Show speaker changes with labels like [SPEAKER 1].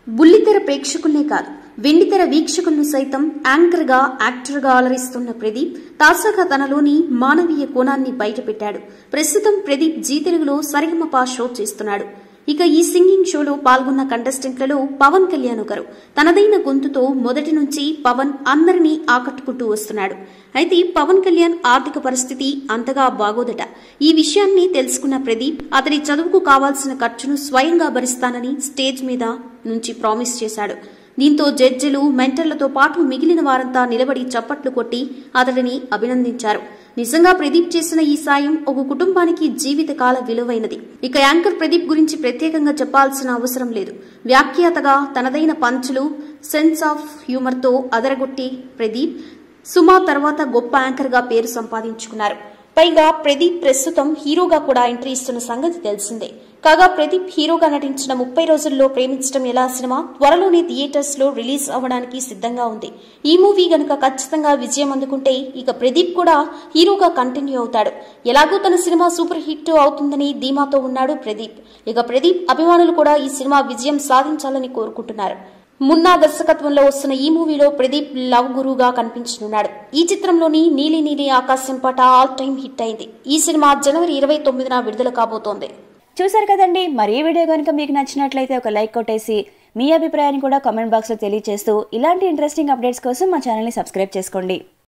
[SPEAKER 1] బుల్లితెర ప్రేక్షకుల్నే కాదు వెండితెర వీక్షకులను సైతం యాంకర్గా యాక్టర్గా అలరిస్తున్న ప్రదీప్ తాజాగా తనలోని మానవీయ కోణాన్ని బయటపెట్టాడు. ప్రస్తుతం ప్రదీప్ జీ తెలుగులో సరిగమప షో చేస్తున్నాడు. ఇక ఈ సింగింగ్ షోలో పాల్గొన్న కంటెస్టెంట్లలో పవన్ కళ్యాణ్ ఒకరు. తనదైన గొంతుతో మొదటి నుంచి పవన్ అందరినీ ఆకట్టుకుంటూ వస్తున్నాడు. అయితే పవన్ కళ్యాణ్ ఆర్థిక పరిస్థితి అంతగా బాగోదట. ఈ విషయాన్ని తెలుసుకున్న ప్రదీప్ అతడి చదువుకు కావాల్సిన ఖర్చును స్వయంగా భరిస్తానని స్టేజ్ మీద నుంచి ప్రామిస్ చేశాడు. దీంతో జడ్జిలు మెంటర్లతో పాటు మిగిలిన వారంతా నిలబడి చప్పట్లు కొట్టి అతడిని అభినందించారు. నిజంగా ప్రదీప్ చేసిన ఈ సాయం ఒక కుటుంబానికి జీవితకాల విలువైనది. ఇక యాంకర్ ప్రదీప్ గురించి ప్రత్యేకంగా చెప్పాల్సిన అవసరం లేదు. వ్యాఖ్యాతగా తనదైన పంచులు, సెన్స్ ఆఫ్ హ్యూమర్ తో అదరగొట్టి ప్రదీప్ సుమా తర్వాత గొప్ప యాంకర్ గా పేరు సంపాదించుకున్నారు. పైగా ప్రదీప్ ప్రస్తుతం హీరోగా కూడా ఎంట్రీ ఇస్తున్న సంగతి తెలిసిందే. కాగా ప్రదీప్ హీరోగా నటించిన 30 రోజుల్లో ప్రేమించడం ఎలా సినిమా త్వరలోనే థియేటర్స్ లో రిలీజ్ అవ్వడానికి సిద్ధంగా ఉంది. ఈ మూవీ గనుక ఖచ్చితంగా విజయం అందుకుంటే ఇక ప్రదీప్ కూడా హీరోగా కంటిన్యూ అవుతాడు. ఎలాగో తన సినిమా సూపర్ హిట్ అవుతుందని ధీమాతో ఉన్నాడు ప్రదీప్. ఇక ప్రదీప్ అభిమానులు కూడా ఈ సినిమా విజయం సాధించాలని కోరుకుంటున్నారు. మున్నా దర్శకత్వంలో వస్తున్న ఈ మూవీలో ప్రదీప్ లవ్ గురుగా కనిపించనున్నాడు. ఈ చిత్రంలోని నీలి నీలి ఆకాశం పాట ఆల్ టైమ్ హిట్ అయింది. ఈ సినిమా జనవరి 29న విడుదల కాబోతోంది.
[SPEAKER 2] చూసారు కదండి. మరి ఈ వీడియో కనుక మీకు నచ్చినట్లయితే ఒక లైక్ కొట్టేసి మీ అభిప్రాయాన్ని కూడా కామెంట్ బాక్స్ లో తెలియజేస్తూ ఇలాంటి ఇంట్రెస్టింగ్ అప్డేట్స్ కోసం మా ఛానల్ ని సబ్స్క్రైబ్ చేసుకోండి.